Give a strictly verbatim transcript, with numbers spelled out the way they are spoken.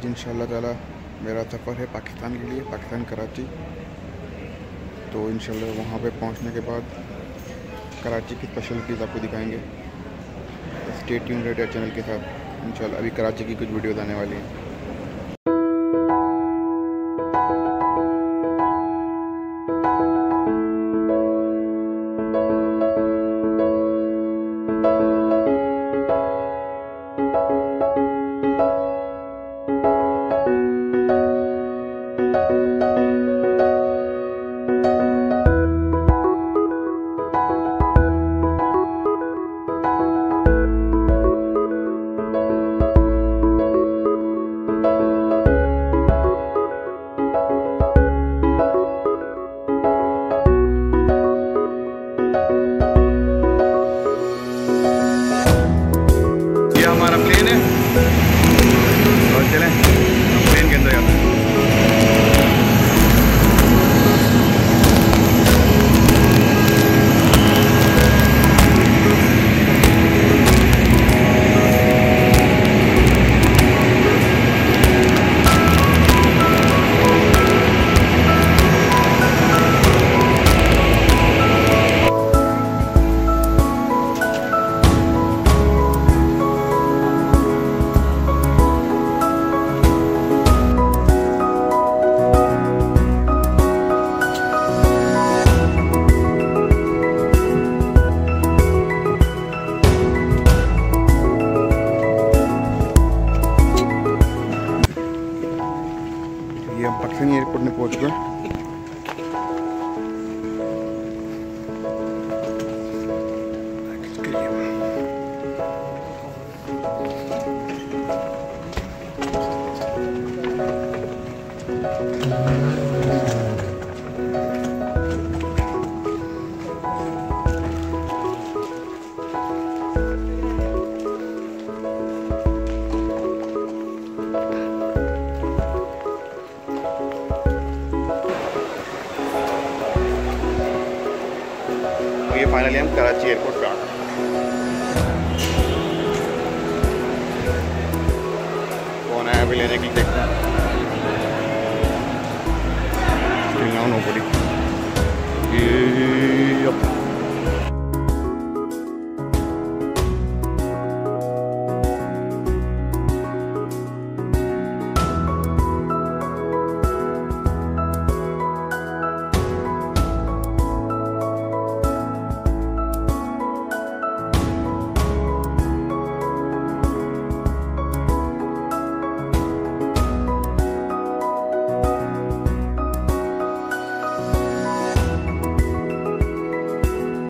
आज इंशाल्लाह ताला मेरा सफ़र है पाकिस्तान के लिए, पाकिस्तान कराची। तो इंशाल्लाह वहाँ पे पहुँचने के बाद कराची की स्पेशलिटीज़ आपको दिखाएंगे। स्टे ट्यून्ड रहिए चैनल के साथ। इंशाल्लाह अभी कराची की कुछ वीडियोज़ आने वाली हैं। हमारा प्लेन है और चलें प्लेन के अंदर जाते हैं। ये हम पाकिस्तानी एयरपोर्ट में पहुंच गए। ये फाइनली हम कराची एयरपोर्ट पे आ गए। कौन आया अभी लेने के लिए देखते हैं।